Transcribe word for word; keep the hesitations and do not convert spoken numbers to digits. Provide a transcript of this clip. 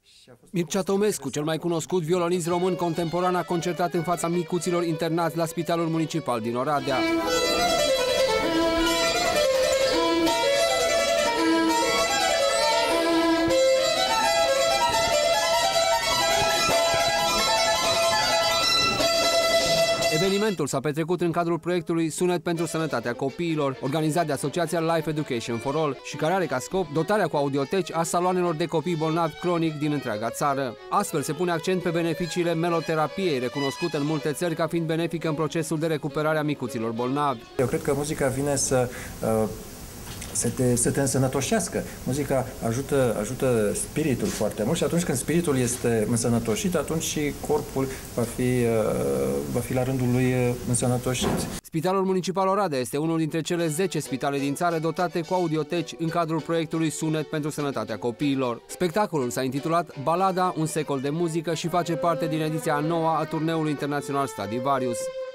Mircea Tomescu, cel mai cunoscut violonist român contemporan, a concertat în fața micuților internați la Spitalul Municipal din Oradea. Evenimentul s-a petrecut în cadrul proiectului Sunet pentru Sănătatea Copiilor, organizat de Asociația Life Education for All și care are ca scop dotarea cu audioteci a saloanelor de copii bolnavi cronic din întreaga țară. Astfel se pune accent pe beneficiile meloterapiei, recunoscută în multe țări ca fiind benefică în procesul de recuperare a micuților bolnavi. Eu cred că muzica vine să uh... Să te, să te însănătoșească. Muzica ajută, ajută spiritul foarte mult și atunci când spiritul este însănătoșit, atunci și corpul va fi, va fi la rândul lui însănătoșit. Spitalul Municipal Oradea este unul dintre cele zece spitale din țară dotate cu audioteci în cadrul proiectului Sunet pentru Sănătatea Copiilor. Spectacolul s-a intitulat Balada, un secol de muzică și face parte din ediția a noua a turneului internațional Stradivarius.